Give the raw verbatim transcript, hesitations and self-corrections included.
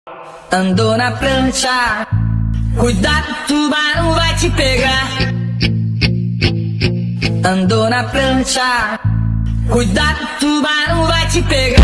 Andou na prancha, cuidado, tubarão vai te pegar. Andou na prancha, cuidado, tubarão vai te pegar.